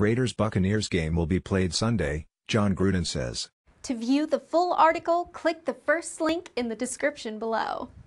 Raiders-Buccaneers game will be played Sunday, Jon Gruden says. To view the full article, click the first link in the description below.